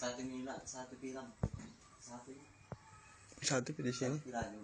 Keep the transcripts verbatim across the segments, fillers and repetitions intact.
Satu nila, satu piram, satu. Satu di sini.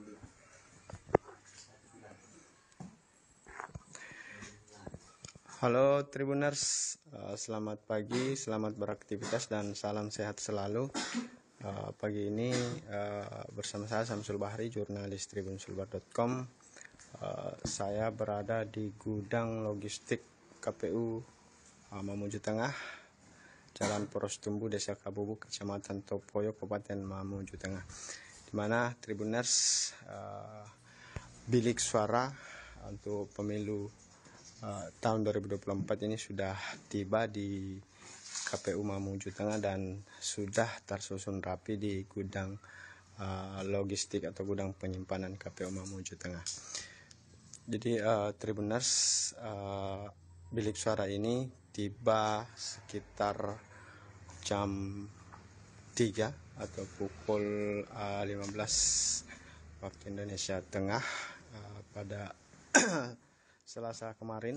Halo Tribuners, uh, selamat pagi, selamat beraktivitas dan salam sehat selalu. Uh, pagi ini uh, bersama saya Samsul Bahri, jurnalis tribun sulbar dot com. Uh, saya berada di gudang logistik K P U uh, Mamuju Tengah, Jalan Poros Tumbu, Desa Kabubu, Kecamatan Topoyo, Kabupaten Mamuju Tengah, di mana Tribuners uh, bilik suara untuk pemilu Uh, tahun dua ribu dua puluh empat ini sudah tiba di K P U Mamuju Tengah dan sudah tersusun rapi di gudang uh, logistik atau gudang penyimpanan K P U Mamuju Tengah. Jadi uh, Tribuners, uh, bilik suara ini tiba sekitar jam tiga atau pukul uh, lima belas waktu Indonesia Tengah uh, pada Selasa kemarin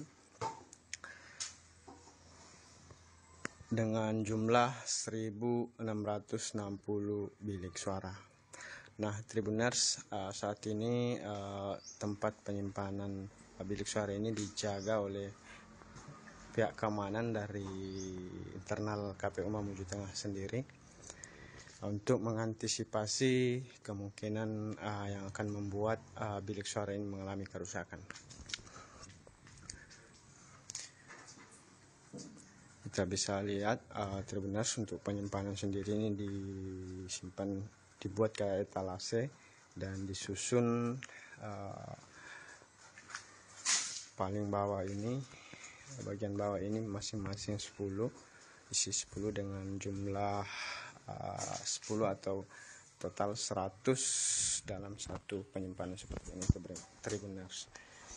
dengan jumlah seribu enam ratus enam puluh bilik suara. Nah, Tribuners, uh, saat ini uh, tempat penyimpanan bilik suara ini dijaga oleh pihak keamanan dari internal K P U Mamuju Tengah sendiri untuk mengantisipasi kemungkinan uh, yang akan membuat uh, bilik suara ini mengalami kerusakan. Kita bisa lihat uh, Tribuners, untuk penyimpanan sendiri ini disimpan, dibuat kayak etalase dan disusun uh, paling bawah ini, bagian bawah ini masing-masing sepuluh, isi sepuluh dengan jumlah uh, sepuluh atau total seratus dalam satu penyimpanan seperti ini, Tribuners.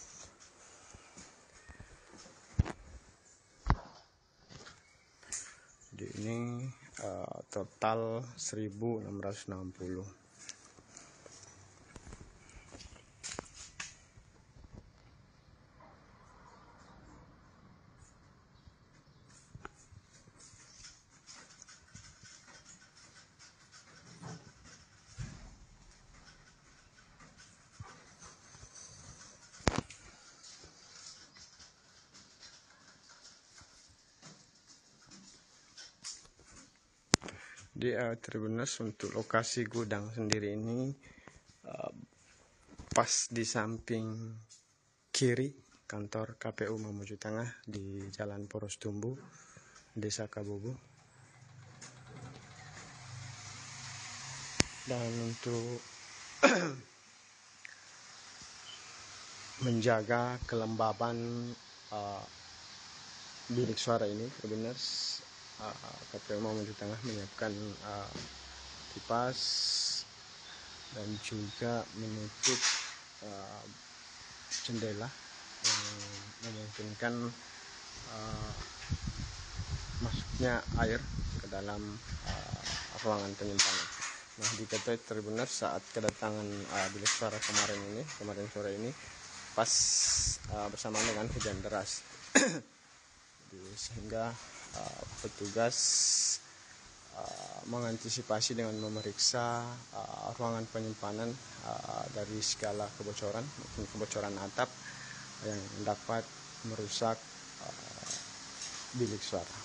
Jadi ini uh, total seribu enam ratus enam puluh. Di uh, Tribuners, untuk lokasi gudang sendiri ini uh, pas di samping kiri kantor K P U Mamuju Tengah di Jalan Poros Tumbu, Desa Kabubu. Dan untuk menjaga kelembaban uh, bilik suara ini, Tribuners, Uh, K P U Mamuju Tengah menyiapkan uh, kipas dan juga menutup uh, jendela yang memungkinkan uh, masuknya air ke dalam uh, ruangan penyimpanan. Nah, diketahui Tribuners, saat kedatangan uh, bilik suara kemarin ini, kemarin sore ini, pas uh, bersamaan dengan hujan deras, sehingga Uh, petugas uh, mengantisipasi dengan memeriksa uh, ruangan penyimpanan uh, dari segala kebocoran, mungkin kebocoran atap yang dapat merusak uh, bilik suara.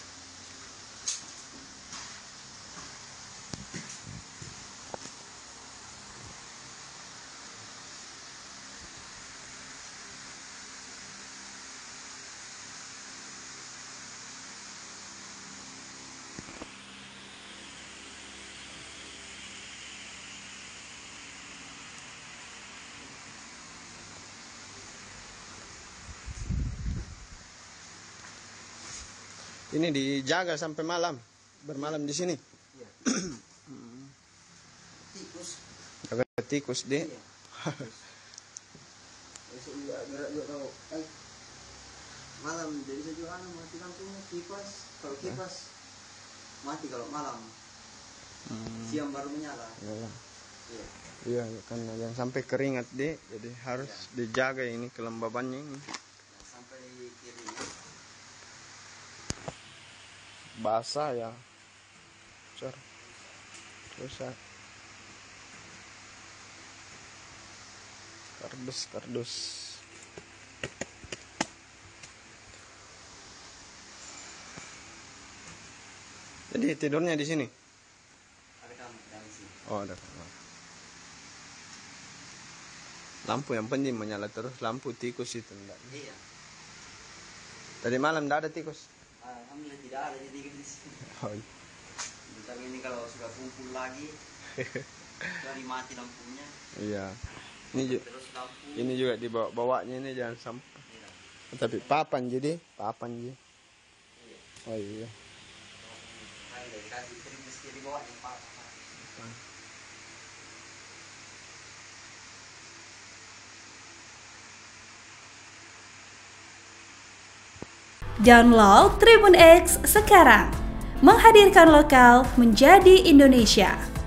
Ini dijaga sampai malam, bermalam di sini. Iya. Tikus. Jaga tikus deh. Iya. Besok juga gerak juga tahu. Eh, malam jadi saya juga mati lampunya, kipas. Kalau kipas mati kalau malam. Hmm. Siang baru menyala. Iya. Iya. Iya, kan yang sampai keringat deh, jadi harus iya. dijaga ini kelembabannya ini. Sampai kirinya. Basah ya. bocor, rusak. Kardus, kardus. Jadi tidurnya di sini. Ada kamar di sini. Oh, ada kamar. Lampu yang penting menyala terus, lampu tikus itu enggak. Iya. Tadi malam enggak ada tikus. Alhamdulillah tidak ada jadi di sini. Oh. Iya. Tapi ini kalau sudah kumpul lagi, dari mati lampunya. Iya. Ini juga, Terus lampu. ini juga dibawa-bawanya ini jangan sampai. Iya. Tapi papan jadi, papan jadi. Iya. Oh iya. Nah, dikasih sering mesti dibawa yang papan. Download Tribun X sekarang, menghadirkan lokal menjadi Indonesia.